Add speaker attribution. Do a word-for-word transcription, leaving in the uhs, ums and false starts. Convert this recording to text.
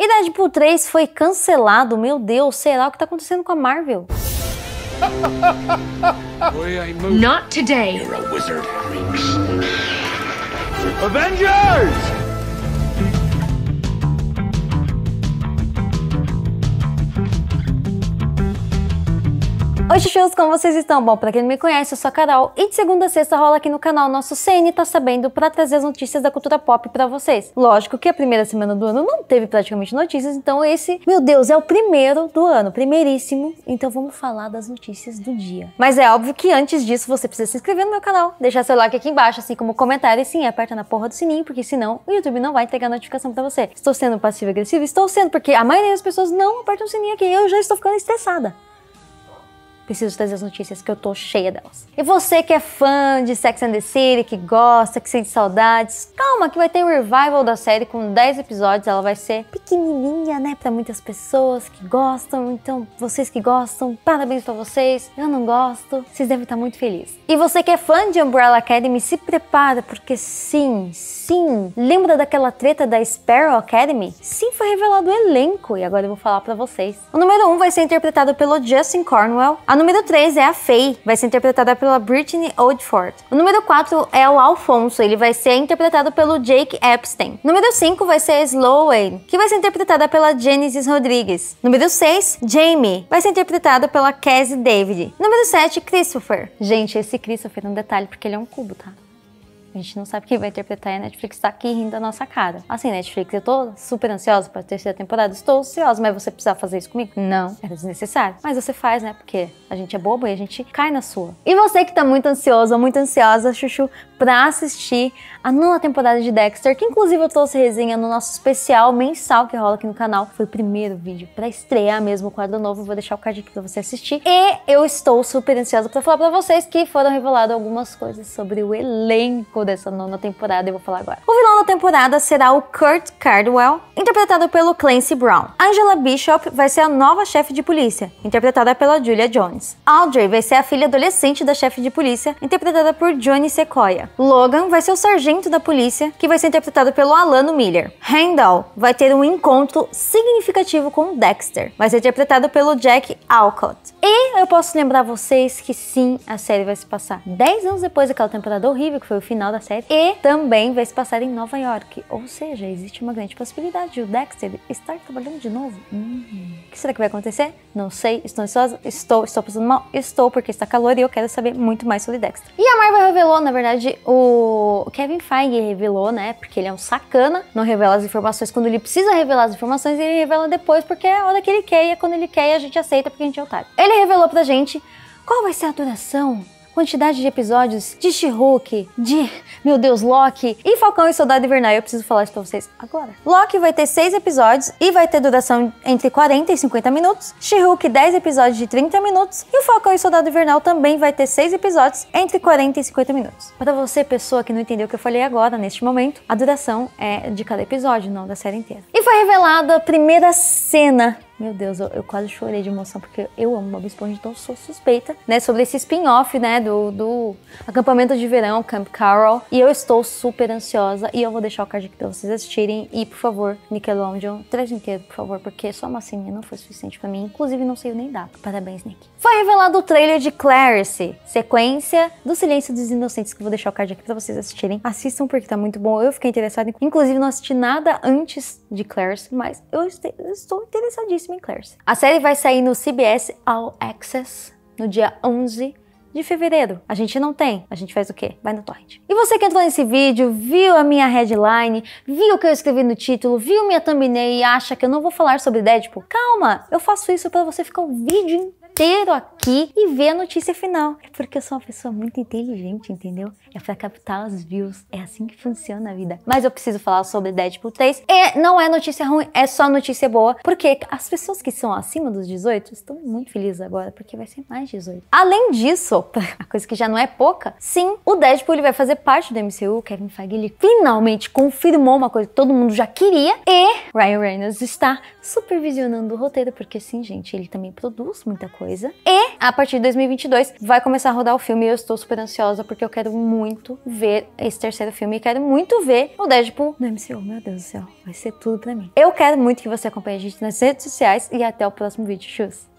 Speaker 1: E Deadpool três foi cancelado. Meu Deus, será o que tá acontecendo com a Marvel?
Speaker 2: Not today.
Speaker 3: You're a wizard, Avengers!
Speaker 1: Oi, chuchus, como vocês estão? Bom, pra quem não me conhece, eu sou a Carol e de segunda a sexta rola aqui no canal nosso C N Tá Sabendo pra trazer as notícias da cultura pop pra vocês. Lógico que a primeira semana do ano não teve praticamente notícias, então esse, meu Deus, é o primeiro do ano, primeiríssimo, então vamos falar das notícias do dia. Mas é óbvio que antes disso você precisa se inscrever no meu canal, deixar seu like aqui embaixo, assim como comentário e sim, aperta na porra do sininho, porque senão o YouTube não vai entregar notificação pra você. Estou sendo passivo-agressivo? Estou sendo, porque a maioria das pessoas não apertam o sininho aqui e eu já estou ficando estressada. Preciso trazer as notícias que eu tô cheia delas. E você que é fã de Sex and the City, que gosta, que sente saudades, calma que vai ter um revival da série com dez episódios. Ela vai ser pequenininha, né, pra muitas pessoas que gostam. Então, vocês que gostam, parabéns pra vocês. Eu não gosto, vocês devem estar muito felizes. E você que é fã de Umbrella Academy, se prepara, porque sim, sim, lembra daquela treta da Sparrow Academy? Sim, foi revelado o elenco e agora eu vou falar pra vocês. O número um vai ser interpretado pelo Justin Cornwell. A número três é a Faye, vai ser interpretada pela Brittany Oldford. O número quatro é o Alfonso, ele vai ser interpretado pelo Jake Epstein. O número cinco vai ser a Sloane, que vai ser interpretada pela Genesis Rodrigues. Número seis, Jamie, vai ser interpretado pela Cassie David. Número sete, Christopher. Gente, esse Christopher é um detalhe, porque ele é um cubo, tá? A gente não sabe quem vai interpretar e a Netflix tá aqui rindo da nossa cara. Assim, Netflix, eu tô super ansiosa pra terceira temporada. Estou ansiosa, mas você precisa fazer isso comigo? Não, era desnecessário. Mas você faz, né? Porque a gente é bobo e a gente cai na sua. E você que tá muito ansioso ou muito ansiosa, chuchu, pra assistir a nona temporada de Dexter, que inclusive eu trouxe resenha no nosso especial mensal que rola aqui no canal. Foi o primeiro vídeo pra estrear mesmo o quadro novo. Vou deixar o card aqui pra você assistir. E eu estou super ansiosa pra falar pra vocês que foram reveladas algumas coisas sobre o elenco dessa nona temporada, eu vou falar agora. O vilão da temporada será o Kurt Cardwell, interpretado pelo Clancy Brown. Angela Bishop vai ser a nova chefe de polícia, interpretada pela Julia Jones. Audrey vai ser a filha adolescente da chefe de polícia, interpretada por Johnny Sequoia. Logan vai ser o sargento da polícia, que vai ser interpretado pelo Alano Miller. Randall vai ter um encontro significativo com Dexter, vai ser interpretado pelo Jack Alcott. E eu posso lembrar vocês que sim, a série vai se passar dez anos depois daquela temporada horrível, que foi o final da série, e também vai se passar em Nova York. Ou seja, existe uma grande possibilidade de o Dexter estar trabalhando de novo. Hum, o que será que vai acontecer? Não sei, estou ansiosa, estou, estou passando mal, estou porque está calor e eu quero saber muito mais sobre Dexter. E a Marvel revelou, na verdade, o Kevin Feige revelou, né, porque ele é um sacana, não revela as informações quando ele precisa revelar as informações, ele revela depois porque é a hora que ele quer e é quando ele quer e a gente aceita porque a gente é otário. Ele revelou pra gente qual vai ser a duração, quantidade de episódios de She-Hulk, de, meu Deus, Loki e Falcão e Soldado Invernal. Eu preciso falar isso pra vocês agora. Loki vai ter seis episódios e vai ter duração entre quarenta e cinquenta minutos. She-Hulk, dez episódios de trinta minutos. E o Falcão e Soldado Invernal também vai ter seis episódios entre quarenta e cinquenta minutos. Para você, pessoa que não entendeu o que eu falei agora, neste momento, a duração é de cada episódio, não da série inteira. E foi revelada a primeira cena. Meu Deus, eu, eu quase chorei de emoção, porque eu amo Bob Esponja, então eu sou suspeita, né, sobre esse spin-off, né, do, do acampamento de verão, Camp Carol, e eu estou super ansiosa, e eu vou deixar o card aqui pra vocês assistirem, e por favor, Nickelodeon, traz inteiro, por favor, porque só uma massinha não foi suficiente pra mim, inclusive não sei nem data. Parabéns, Nick. Foi revelado o trailer de Clarice, sequência do Silêncio dos Inocentes, que eu vou deixar o card aqui pra vocês assistirem. Assistam porque tá muito bom, eu fiquei interessada, inclusive não assisti nada antes de Clarice, mas eu estou interessadíssima em Clarice. A série vai sair no C B S All Access no dia onze de fevereiro. A gente não tem. A gente faz o quê? Vai no torrent. E você que entrou nesse vídeo, viu a minha headline, viu o que eu escrevi no título, viu minha thumbnail e acha que eu não vou falar sobre Deadpool? Calma! Eu faço isso pra você ficar o vídeo inteiro aqui e ver a notícia final. É porque eu sou uma pessoa muito inteligente, entendeu? É pra captar os views. É assim que funciona a vida. Mas eu preciso falar sobre Deadpool três. E não é notícia ruim, é só notícia boa. Porque as pessoas que são acima dos dezoito estão muito felizes agora, porque vai ser mais dezoito. Além disso, a coisa que já não é pouca, sim, o Deadpool ele vai fazer parte do M C U. O Kevin Feige ele finalmente confirmou uma coisa que todo mundo já queria. E Ryan Reynolds está supervisionando o roteiro, porque sim, gente, ele também produz muita coisa. E a partir de dois mil e vinte e dois vai começar a rodar o filme e eu estou super ansiosa porque eu quero muito ver esse terceiro filme e quero muito ver o Deadpool no M C U. Meu Deus do céu, vai ser tudo pra mim. Eu quero muito que você acompanhe a gente nas redes sociais e até o próximo vídeo. Tchau!